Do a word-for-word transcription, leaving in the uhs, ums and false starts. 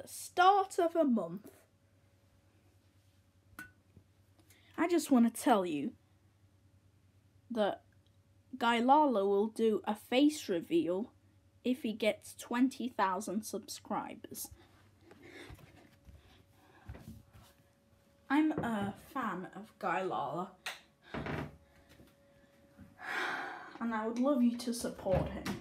start of a month, I just want to tell you that GyLala will do a face reveal if he gets twenty thousand subscribers. I'm a fan of GyLala, and I would love you to support him.